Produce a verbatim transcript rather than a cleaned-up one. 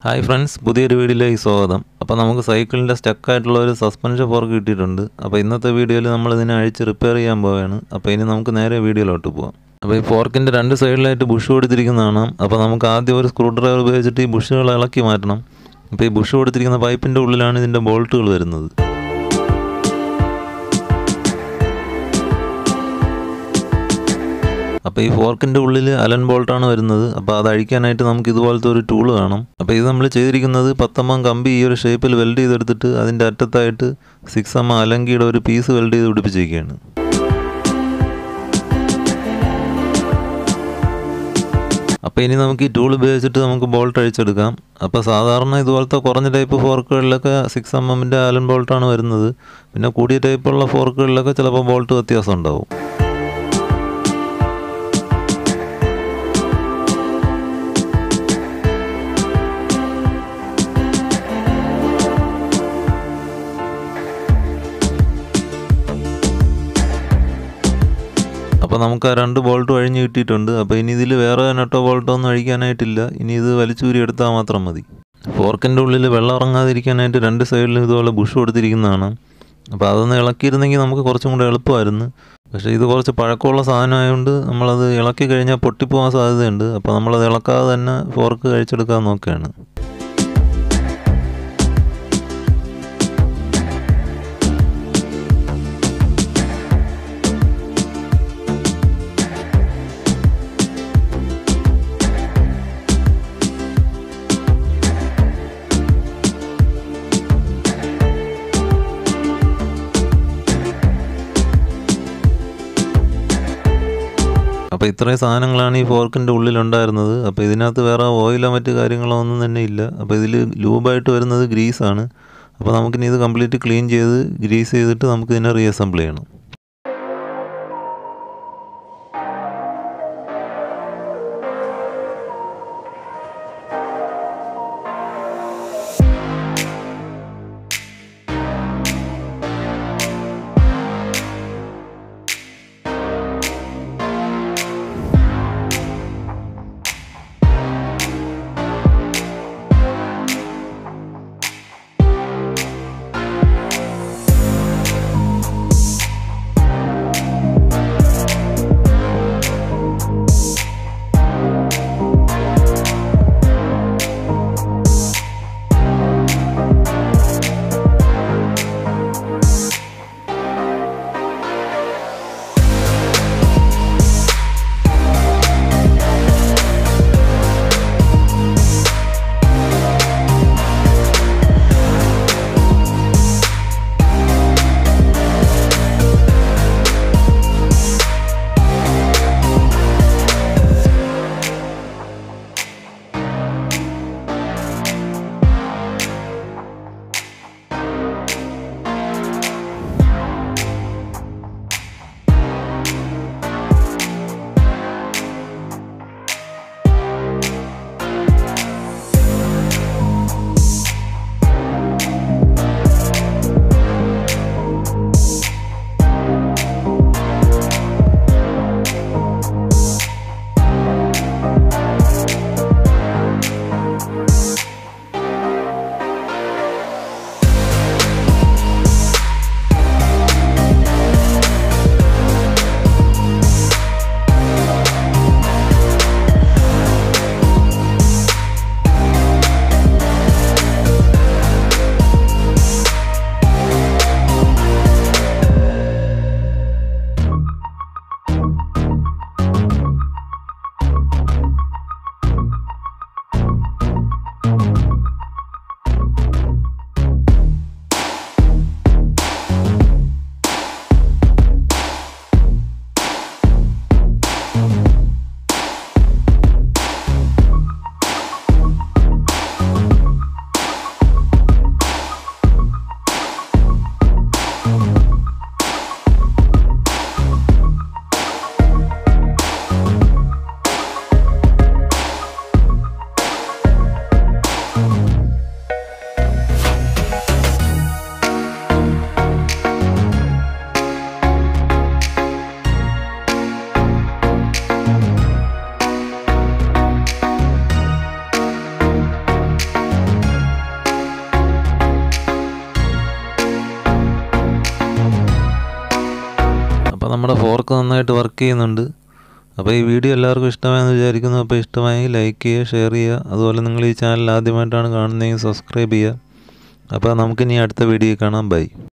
Hi friends, പുതിയൊരു വീഡിയോയിലേക്ക് സ്വാഗതം. അപ്പോൾ നമുക്ക് സൈക്കിളിൻ്റെ സ്റ്റക്കായിട്ടുള്ള ഒരു സസ്പെൻഷൻ ഫോർക്ക് കിട്ടിയിട്ടുണ്ട്. അപ്പോൾ ഇന്നത്തെ വീഡിയോയിൽ നമ്മൾ ഇതിനെ അഴിച്ച് റിപ്പയർ ചെയ്യാൻ പോവുകയാണ്. അപ്പോൾ ഇനി നമുക്ക് നേരെ വീഡിയോയിലോട്ട് പോകാം. അപ്പോൾ ഈ ഫോർക്കിൻ്റെ രണ്ട് സൈഡിലായിട്ട് ബുഷ് കൊടുത്തിരിക്കുന്ന കാണാം. അപ്പോൾ നമുക്ക് ആദ്യം ഒരു സ്ക്രൂ ഡ്രൈവർ ഉപയോഗിച്ചിട്ട് ഈ ബുഷുകൾ ഇളക്കി മാറ്റണം. അപ്പോൾ ഈ ബുഷ് കൊടുത്തിരിക്കുന്ന പൈപ്പിൻ്റെ ഉള്ളിലാണ് ഇതിൻ്റെ ബോൾട്ടുകൾ വരുന്നത്. അപ്പോൾ ഈ ഫോർക്കിൻ്റെ ഉള്ളിൽ അലൻ ബോൾട്ടാണ് വരുന്നത്. അപ്പോൾ അത് അഴിക്കാനായിട്ട് നമുക്ക് ഇതുപോലത്തെ ഒരു ടൂൾ വേണം. അപ്പോൾ ഇത് നമ്മൾ ചെയ്തിരിക്കുന്നത് പത്തമ്മം കമ്പി ഈ ഒരു ഷേപ്പിൽ വെൽഡ് ചെയ്തെടുത്തിട്ട് അതിൻ്റെ അറ്റത്തായിട്ട് സിക്സ് എം അലങ്കിയുടെ ഒരു പീസ് വെൽഡ് ചെയ്ത് പിടിപ്പിച്ചിരിക്കുകയാണ്. അപ്പോൾ ഇനി നമുക്ക് ഈ ടൂൾ ഉപയോഗിച്ചിട്ട് നമുക്ക് ബോൾട്ട് അഴിച്ചെടുക്കാം. അപ്പോൾ സാധാരണ ഇതുപോലത്തെ കുറഞ്ഞ ടൈപ്പ് ഫോർക്കുകളിലൊക്കെ സിക്സ് എം എമ്മിൻ്റെ അലൻ ബോൾട്ടാണ് വരുന്നത്. പിന്നെ കൂടിയ ടൈപ്പുള്ള ഫോർക്കുകളിലൊക്കെ ചിലപ്പോൾ ബോൾട്ട് വ്യത്യാസം ഉണ്ടാവും. അപ്പോൾ നമുക്ക് ആ രണ്ട് ബോൾട്ടും അഴിഞ്ഞ് കിട്ടിയിട്ടുണ്ട്. അപ്പോൾ ഇനി ഇതിൽ വേറെ നട്ടോ ബോൾട്ടോ ഒന്നും അഴിക്കാനായിട്ടില്ല. ഇനി ഇത് വലിച്ചൂരി എടുത്താൽ മാത്രം മതി. ഫോർക്കിൻ്റെ ഉള്ളിൽ വെള്ളം ഇറങ്ങാതിരിക്കാനായിട്ട് രണ്ട് സൈഡിലും ഇതുപോലെ ബുഷ് കൊടുത്തിരിക്കുന്നതാണ്. അപ്പോൾ അതൊന്ന് ഇളക്കിയിരുന്നെങ്കിൽ നമുക്ക് കുറച്ചും കൂടെ എളുപ്പമായിരുന്നു. പക്ഷേ ഇത് കുറച്ച് പഴക്കമുള്ള സാധനമായതുകൊണ്ട് നമ്മളത് ഇളക്കി കഴിഞ്ഞാൽ പൊട്ടിപ്പോകാൻ സാധ്യതയുണ്ട്. അപ്പോൾ നമ്മളത് ഇളക്കാതെ തന്നെ ഫോർക്ക് കഴിച്ചെടുക്കാൻ നോക്കുകയാണ്. അപ്പോൾ ഇത്രയും സാധനങ്ങളാണ് ഈ ഫോർക്കിൻ്റെ ഉള്ളിലുണ്ടായിരുന്നത്. അപ്പോൾ ഇതിനകത്ത് വേറെ ഓയിലോ മറ്റ് കാര്യങ്ങളോ ഒന്നും തന്നെ ഇല്ല. അപ്പോൾ ഇതിൽ ലൂബായിട്ട് വരുന്നത് ഗ്രീസാണ്. അപ്പോൾ നമുക്കിനി ഇത് കംപ്ലീറ്റ് ക്ലീൻ ചെയ്ത് ഗ്രീസ് ചെയ്തിട്ട് നമുക്ക് ഇതിനെ റീഅസംബിൾ ചെയ്യണം. നമ്മുടെ ഫോർക്ക് നന്നായിട്ട് വർക്ക് ചെയ്യുന്നുണ്ട്. അപ്പോൾ ഈ വീഡിയോ എല്ലാവർക്കും ഇഷ്ടമായെന്ന് വിചാരിക്കുന്നു. അപ്പോൾ ഇഷ്ടമായെങ്കിൽ ലൈക്ക് ചെയ്യുക, ഷെയർ ചെയ്യുക. അതുപോലെ നിങ്ങൾ ഈ ചാനൽ ആദ്യമായിട്ടാണ് കാണുന്നതെങ്കിൽ സബ്സ്ക്രൈബ് ചെയ്യുക. അപ്പോൾ നമുക്കിനി അടുത്ത വീഡിയോ കാണാം. ബൈ.